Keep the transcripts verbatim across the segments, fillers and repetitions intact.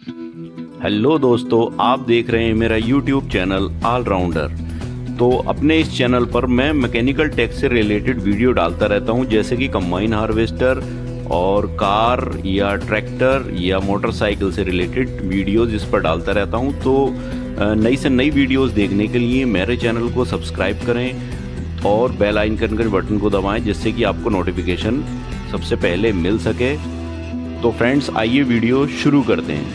Hello दोस्तों, आप देख रहे हैं मेरा यूट्यूब चैनल ऑलराउंडर। तो अपने इस चैनल पर मैं मैकेनिकल टेक से रिलेटेड वीडियो डालता रहता हूं, जैसे कि कंबाइन हार्वेस्टर और कार या ट्रैक्टर या मोटरसाइकिल से रिलेटेड वीडियोस इस पर डालता रहता हूं। तो नई से नई वीडियोस देखने के लिए मेरे चैनल को सब्सक्राइब करें और बेल आइकन के बटन को दबाएं, जिससे कि आपको नोटिफिकेशन सबसे पहले मिल सके। तो फ्रेंड्स, आइए वीडियो शुरू करते हैं।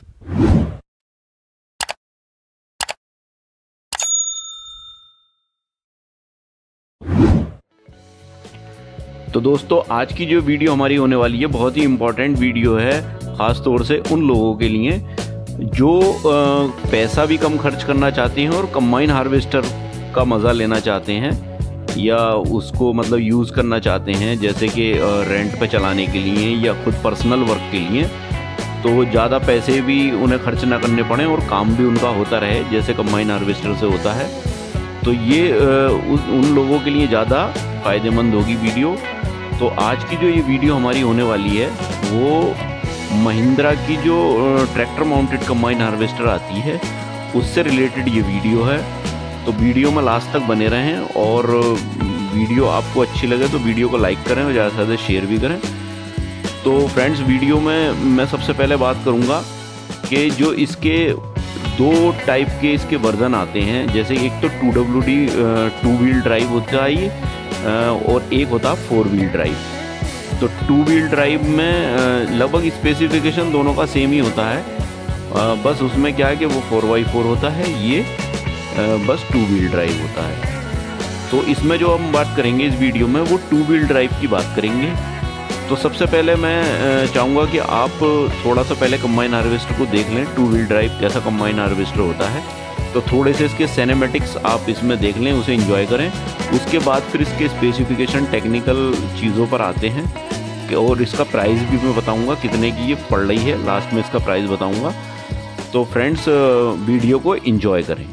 तो दोस्तों, आज की जो वीडियो हमारी होने वाली है बहुत ही इम्पोर्टेंट वीडियो है, ख़ास तौर से उन लोगों के लिए जो आ, पैसा भी कम खर्च करना चाहते हैं और कंबाइन हार्वेस्टर का मज़ा लेना चाहते हैं, या उसको मतलब यूज़ करना चाहते हैं, जैसे कि रेंट पे चलाने के लिए या खुद पर्सनल वर्क के लिए। तो ज़्यादा पैसे भी उन्हें खर्च ना करने पड़े और काम भी उनका होता रहे जैसे कंबाइन हार्वेस्टर से होता है। तो ये उन लोगों के लिए ज़्यादा फ़ायदेमंद होगी वीडियो। तो आज की जो ये वीडियो हमारी होने वाली है वो महिंद्रा की जो ट्रैक्टर माउंटेड कंबाइन हार्वेस्टर आती है उससे रिलेटेड ये वीडियो है। तो वीडियो में लास्ट तक बने रहें, और वीडियो आपको अच्छी लगे तो वीडियो को लाइक करें और ज़्यादा से ज़्यादा शेयर भी करें। तो फ्रेंड्स, वीडियो में मैं सबसे पहले बात करूँगा कि जो इसके दो टाइप के इसके वर्जन आते हैं, जैसे एक तो two W D two wheel drive होता है ये, और एक होता है फोर व्हील ड्राइव। तो टू व्हील ड्राइव में लगभग स्पेसिफिकेशन दोनों का सेम ही होता है, बस उसमें क्या है कि वो फोर बाई फोर होता है, ये बस टू व्हील ड्राइव होता है। तो इसमें जो हम बात करेंगे इस वीडियो में वो टू व्हील ड्राइव की बात करेंगे। तो सबसे पहले मैं चाहूँगा कि आप थोड़ा सा पहले कंबाइन हार्वेस्टर को देख लें, टू व्हील ड्राइव कैसा कंबाइन हार्वेस्टर होता है। तो थोड़े से इसके सिनेमैटिक्स आप इसमें देख लें, उसे एंजॉय करें। उसके बाद फिर इसके स्पेसिफिकेशन टेक्निकल चीज़ों पर आते हैं, और इसका प्राइस भी मैं बताऊंगा कितने की ये पड़ रही है, लास्ट में इसका प्राइस बताऊंगा। तो फ्रेंड्स, वीडियो को एंजॉय करें।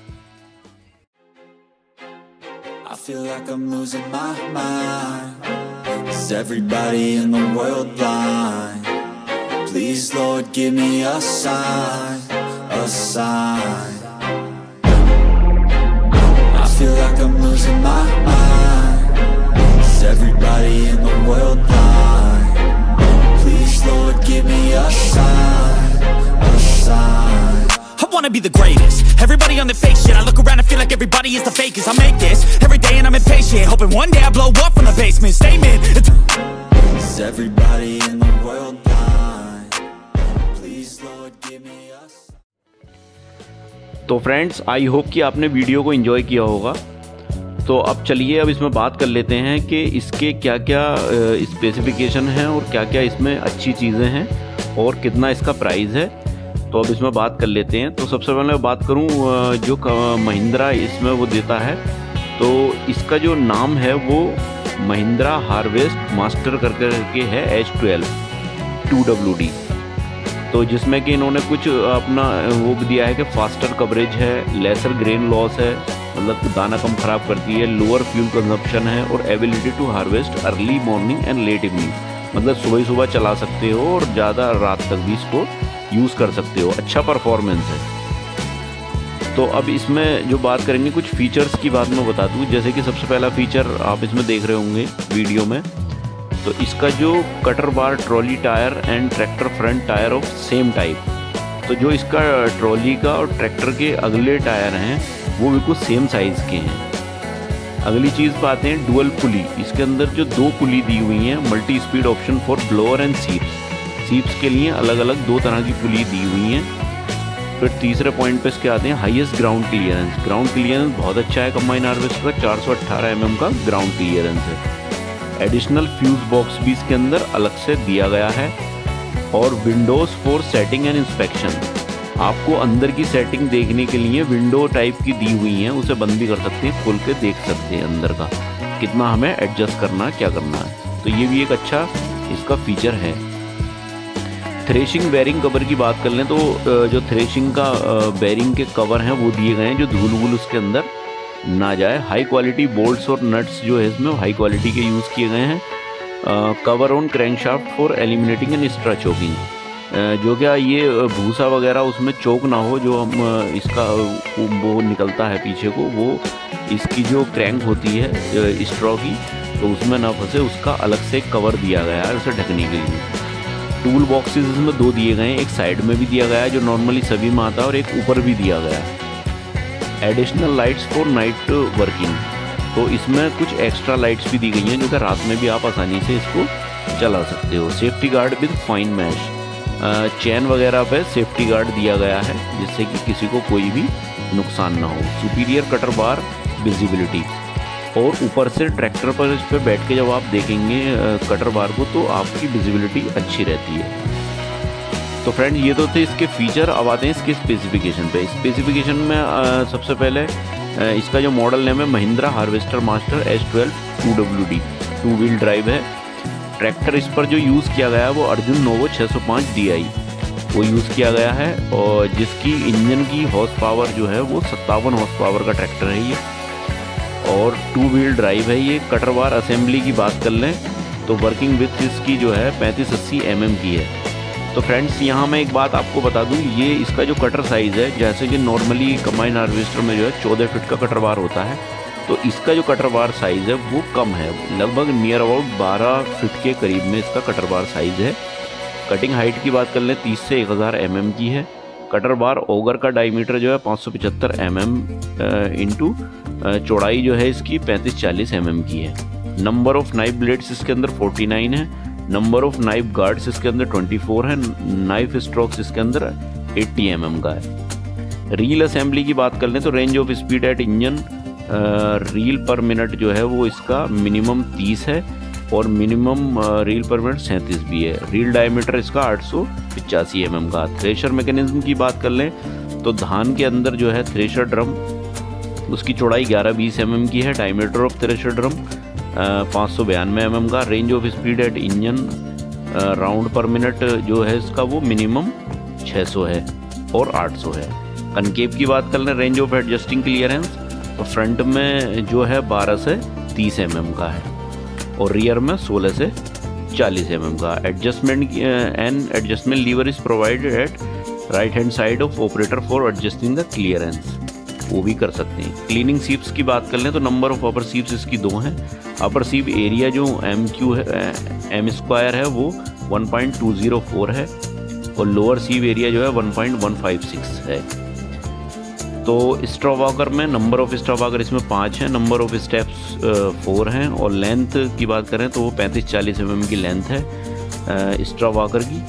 I feel like I'm losing my mind. Is everybody in the world blind? Please, Lord, give me a sign, a sign. I feel like I'm losing my mind. Is everybody in the world blind? Please, Lord, give me a sign, a sign. I wanna be the greatest. Everybody on the fake shit. I look around and feel like everybody is the fakest. I make this every day and I'm impatient, hoping one day I blow up from the basement. Statement. Is everybody in the world blind? Please, Lord, give me a sign. तो friends, I hope कि आपने video को enjoy किया होगा। तो अब चलिए अब इसमें बात कर लेते हैं कि इसके क्या क्या स्पेसिफिकेशन हैं और क्या क्या इसमें अच्छी चीज़ें हैं और कितना इसका प्राइस है। तो अब इसमें बात कर लेते हैं। तो सबसे पहले मैं बात करूं जो महिंद्रा इसमें वो देता है, तो इसका जो नाम है वो महिंद्रा हार्वेस्ट मास्टर करके है, H twelve two W D. तो जिसमें कि इन्होंने कुछ अपना वो भी दिया है कि फास्टर कवरेज है, लेसर ग्रेन लॉस है, मतलब दाना कम ख़राब करती है, लोअर फ्यूल कंजप्शन है, और ability to harvest early morning and late evening, मतलब सुबह सुबह चला सकते हो और ज़्यादा रात तक भी इसको यूज़ कर सकते हो। अच्छा परफॉर्मेंस है। तो अब इसमें जो बात करेंगे कुछ फीचर्स की बात मैं बता दूं, जैसे कि सबसे पहला फीचर आप इसमें देख रहे होंगे वीडियो में, तो इसका जो cutter bar trolley tyre and tractor front tyre of same type. तो जो इसका ट्रॉली का और ट्रैक्टर के अगले टायर हैं वो बिल्कुल सेम साइज़ के हैं। अगली चीज़ पर आते हैं डुअल पुली। इसके अंदर जो दो पुली दी हुई हैं, multi speed option for blower and सीप्स, सीप्स के लिए अलग अलग दो तरह की पुली दी हुई हैं। फिर तीसरे पॉइंट पे इसके आते हैं highest ground clearance. Ground clearance बहुत अच्छा है कंबाइन हार्वेस्टर का, चार सौ अट्ठारह एम एम का ग्राउंड क्लियरेंस है। एडिशनल फ्यूज बॉक्स भी इसके अंदर अलग से दिया गया है, और windows for setting and inspection. आपको अंदर की सेटिंग देखने के लिए विंडो टाइप की दी हुई हैं, उसे बंद भी कर सकते हैं, खोल के देख सकते हैं अंदर का कितना हमें एडजस्ट करना क्या करना है। तो ये भी एक अच्छा इसका फीचर है। थ्रेशिंग बेरिंग कवर की बात कर लें तो जो थ्रेशिंग का बेरिंग के कवर हैं वो दिए गए हैं, जो धूल वूल उसके अंदर ना जाए। हाई क्वालिटी बोल्ट्स और नट्स जो है इसमें हाई क्वालिटी के यूज़ किए गए हैं। Cover on crankshaft for eliminating and extra choking. जो क्या ये भूसा वगैरह उसमें चोक ना हो, जो हम इसका वो निकलता है पीछे को, वो इसकी जो क्रैंक होती है स्ट्रॉ की, तो उसमें ना फंसे, उसका अलग से कवर दिया गया है उसे ढकने के लिए। टूल बॉक्सेस इसमें दो दिए गए हैं, एक साइड में भी दिया गया है जो नॉर्मली सभी में आता है, और एक ऊपर भी दिया गया है। Additional lights for night working, तो इसमें कुछ एक्स्ट्रा लाइट्स भी दी गई हैं जो कि रात में भी आप आसानी से इसको चला सकते हो। Safety guard with fine mesh, chain वगैरह पे सेफ्टी गार्ड दिया गया है जिससे कि किसी को कोई भी नुकसान ना हो। सुपीरियर कटर बार विजिबिलिटी, और ऊपर से ट्रैक्टर पर इस पर बैठ के जब आप देखेंगे कटर बार को तो आपकी विजिबिलिटी अच्छी रहती है। तो फ्रेंड ये तो थे इसके फीचर। अब आते हैं इसके स्पेसिफिकेशन पे। स्पेसिफिकेशन में आ, सबसे पहले आ, इसका जो मॉडल नेम है Mahindra harvester master S twelve two W D, two wheel drive है। ट्रैक्टर इस पर जो यूज़ किया गया है वो अर्जुन नोवो छः सौ पाँच डी आई वो यूज़ किया गया है, और जिसकी इंजन की हॉर्स पावर जो है वो सत्तावन हॉर्स पावर का ट्रैक्टर है ये, और टू व्हील ड्राइव है ये। कटर बार असेंबली की बात कर लें तो वर्किंग विथ इसकी जो है पैंतीस अस्सी एम एम की है। तो फ्रेंड्स यहाँ मैं एक बात आपको बता दूँ, ये इसका जो कटर साइज़ है, जैसे कि नॉर्मली कंबाइन हार्वेस्टर में जो है चौदह फीट का कटर बार होता है, तो इसका जो कटर बार साइज़ है वो कम है, लगभग नियर अबाउट बारह फीट के करीब में इसका कटर बार साइज़ है। कटिंग हाइट की बात कर लें तीस से एक हज़ार एम एम की है। कटर बार ओगर का डायमीटर जो है पाँच सौ पचहत्तर एम एम इंटू चौड़ाई जो है इसकी पैंतीस चालीस एम एम की है। नंबर ऑफ नाइफ ब्लेड्स इसके अंदर उनचास है। नंबर ऑफ नाइफ गार्ड्स इसके अंदर चौबीस है। नाइफ स्ट्रोक्स इसके अंदर अस्सी एम एम का है। रील असेंबली की बात कर लें तो range of speed at engine reel per minute जो है वो इसका मिनिमम तीस है, और मिनिमम रील पर मिनट सैंतीस भी है। रील डायमीटर इसका आठ सौ पचासी एम एम का। थ्रेशर मैकेनिज्म की बात कर लें तो धान के अंदर जो है थ्रेशर ड्रम, उसकी चौड़ाई ग्यारह बीस एम एम की है। डायमीटर ऑफ थ्रेशर ड्रम पाँच सौ बयानवे एम एम का। Range of speed at engine round per minute जो है इसका वो मिनिमम छः सौ है और आठ सौ है। कनकेव की बात कर लें, रेंज ऑफ एडजस्टिंग क्लियरेंस तो फ्रंट में जो है बारह से तीस एम एम का है, और रियर में सोलह से चालीस एम एम का। Adjustment and adjustment lever is provided at right hand side of operator for adjusting the clearance, वो भी कर सकते हैं। क्लीनिंग सीप्स की बात कर लें तो नंबर ऑफ अपर सीप्स इसकी दो हैं। अपर सीप एरिया जो एम क्यू है एम स्क्वायर है वो one point two zero four है, और लोअर सीप एरिया जो है one point one five six है। तो स्ट्रॉ वॉकर में नंबर ऑफ स्ट्रॉ वॉकर इसमें पाँच हैं, नंबर ऑफ स्टेप्स फोर हैं, और लेंथ की बात करें तो वो पैंतीस चालीस एम एम की लेंथ है स्ट्रॉ वॉकर की,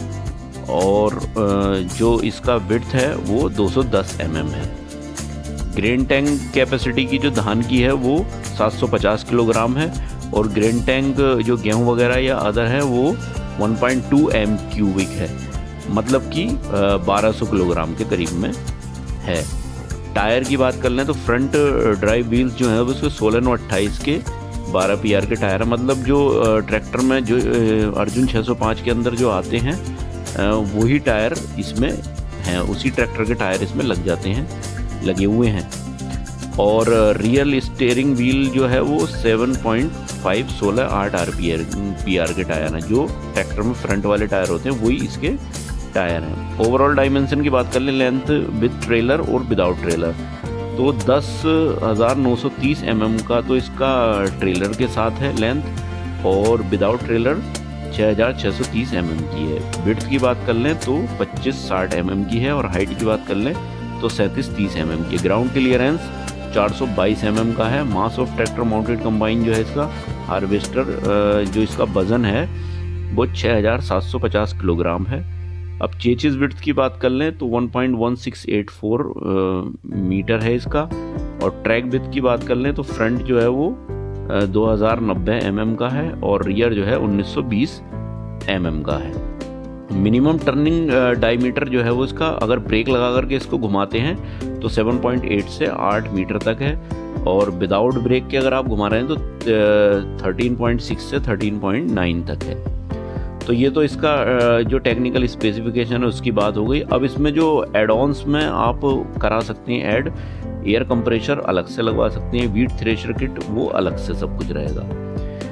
और uh, जो इसका विड्थ है वो दो सौ दस एम एम है। ग्रेन टैंक कैपेसिटी की जो धान की है वो सात सौ पचास किलोग्राम है, और ग्रेन टैंक जो गेहूं वगैरह या अदर है वो one point two M cubic है, मतलब कि बारह सौ किलोग्राम के करीब में है। टायर की बात कर लें तो फ्रंट ड्राइव व्हील्स जो है उसके सोलह नौ अट्ठाईस के बारह पी आर के टायर है, मतलब जो ट्रैक्टर में जो अर्जुन छः सौ पाँच के अंदर जो आते हैं वही टायर इसमें हैं, उसी ट्रैक्टर के टायर इसमें लग जाते हैं, लगे हुए हैं। और रियल स्टीयरिंग व्हील जो है वो सेवन पॉइंट फाइव सोलह आठ R P R P R के टायर हैं, जो ट्रैक्टर में फ्रंट वाले टायर होते हैं वही इसके टायर हैं। ओवरऑल डायमेंशन की बात कर लें लेंथ विद ट्रेलर और विदाउट ट्रेलर तो दस हज़ार नौ सौ तीस एम एम का तो इसका ट्रेलर के साथ है लेंथ, और विदाउट ट्रेलर छः हज़ार छः सौ तीस एम एम की है। विड्थ की बात कर लें तो पच्चीस साठ एम एम की है, और हाइट की बात कर लें तो सैंतीस तीस एम एम की। ग्राउंड क्लियरेंस चार सौ बाईस एम एम का है। Mass of tractor mounted combine जो है इसका हार्वेस्टर जो इसका वजन है वो छः हज़ार सात सौ पचास किलोग्राम है। अब चेचिस विड्थ की बात कर लें तो one point one six eight four metre है इसका, और ट्रैक विड्थ की बात कर लें तो फ्रंट जो है वो दो हज़ार नब्बे एम एम का है, और रियर जो है उन्नीस सौ बीस एम एम का है। मिनिमम टर्निंग डायमीटर जो है वो इसका अगर ब्रेक लगा करके इसको घुमाते हैं तो सात पॉइंट आठ से आठ मीटर तक है, और विदाउट ब्रेक के अगर आप घुमा रहे हैं तो तेरह पॉइंट छह से तेरह पॉइंट नौ तक है। तो ये तो इसका जो टेक्निकल स्पेसिफिकेशन है उसकी बात हो गई। अब इसमें जो एड-ऑन्स में आप करा सकते हैं ऐड, एयर कंप्रेशर अलग से लगवा सकते हैं, वीट थ्रेशर किट वो अलग से सब कुछ रहेगा।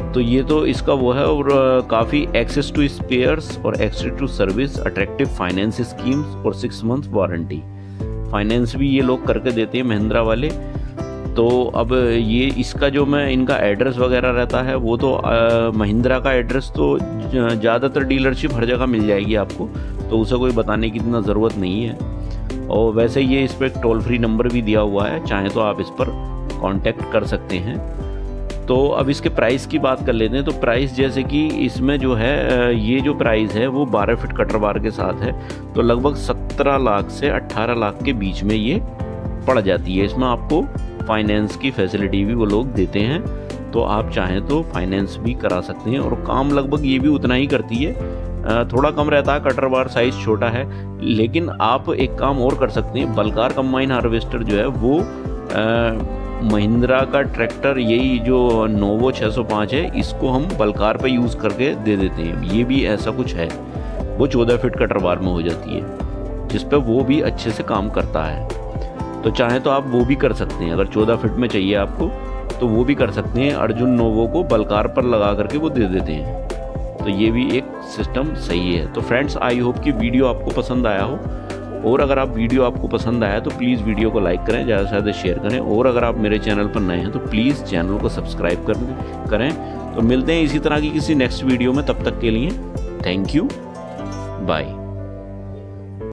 तो ये तो इसका वो है। और काफ़ी एक्सेस टू स्पेयर्स और access to service, attractive finance schemes और सिक्स मंथ वारंटी। फाइनेंस भी ये लोग करके देते हैं महिंद्रा वाले। तो अब ये इसका जो मैं इनका एड्रेस वगैरह रहता है वो तो महिंद्रा का एड्रेस तो ज़्यादातर डीलरशिप हर जगह मिल जाएगी आपको, तो उसे कोई बताने की इतना ज़रूरत नहीं है। और वैसे ये इस पर एक टोल फ्री नंबर भी दिया हुआ है, चाहे तो आप इस पर कांटेक्ट कर सकते हैं। तो अब इसके प्राइस की बात कर लेते हैं। तो प्राइस जैसे कि इसमें जो है ये जो प्राइस है वो बारह फीट कटर बार के साथ है, तो लगभग सत्रह लाख से अट्ठारह लाख के बीच में ये पड़ जाती है। इसमें आपको फाइनेंस की फैसिलिटी भी वो लोग देते हैं, तो आप चाहें तो फाइनेंस भी करा सकते हैं। और काम लगभग ये भी उतना ही करती है, थोड़ा कम रहता है, कटर बार साइज़ छोटा है। लेकिन आप एक काम और कर सकते हैं, बल्कार कंबाइन हार्वेस्टर जो है वो महिंद्रा का ट्रैक्टर, यही जो नोवो छह सौ पाँच है, इसको हम बल्कार पे यूज़ करके दे देते हैं। ये भी ऐसा कुछ है, वो चौदह फीट कटर बार में हो जाती है, जिस पे वो भी अच्छे से काम करता है। तो चाहे तो आप वो भी कर सकते हैं, अगर चौदह फीट में चाहिए आपको तो वो भी कर सकते हैं। अर्जुन नोवो को बल्कार पर लगा करके वो दे देते हैं, तो ये भी एक सिस्टम सही है। तो फ्रेंड्स, आई होप कि वीडियो आपको पसंद आया हो, और अगर आप वीडियो आपको पसंद आया तो प्लीज़ वीडियो को लाइक करें, ज़्यादा से ज़्यादा शेयर करें, और अगर आप मेरे चैनल पर नए हैं तो प्लीज़ चैनल को सब्सक्राइब कर करें। तो मिलते हैं इसी तरह की किसी नेक्स्ट वीडियो में, तब तक के लिए थैंक यू, बाय।